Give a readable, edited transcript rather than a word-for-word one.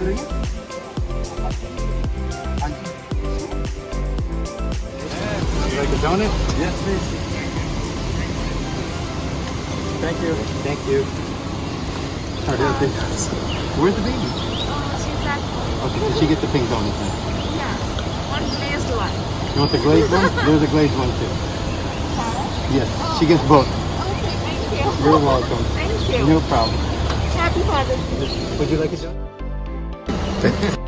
order yet? Would you like a donut? Yes, please. Thank you. Thank you. Where's the baby? She's at home. Okay, so she gets the pink donut then. Yeah. One glazed one. You want the glazed one? There's a glazed one too. Yes, she gets both. Okay, thank you. You're welcome. Thank you. No problem. Happy Father's Day. Would you like a donut?